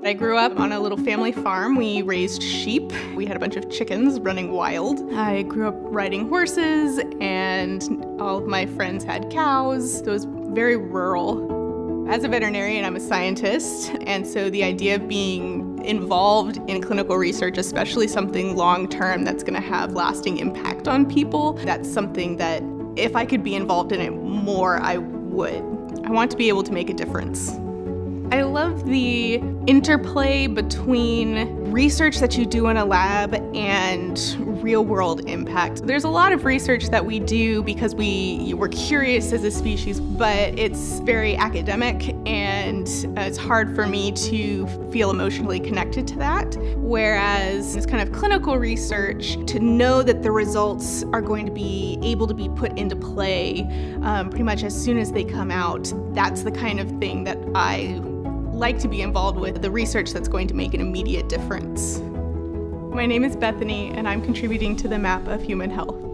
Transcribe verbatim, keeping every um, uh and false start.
I grew up on a little family farm. We raised sheep. We had a bunch of chickens running wild. I grew up riding horses, and all of my friends had cows. So it was very rural. As a veterinarian, I'm a scientist, and so the idea of being involved in clinical research, especially something long-term that's going to have lasting impact on people, that's something that if I could be involved in it more, I would. I want to be able to make a difference. I love the interplay between research that you do in a lab and real-world impact. There's a lot of research that we do because we we're curious as a species, but it's very academic, and it's hard for me to feel emotionally connected to that. Whereas this kind of clinical research, to know that the results are going to be able to be put into play um, pretty much as soon as they come out, that's the kind of thing that I like to be involved with, the research that's going to make an immediate difference. My name is Bethany, and I'm contributing to the map of human health.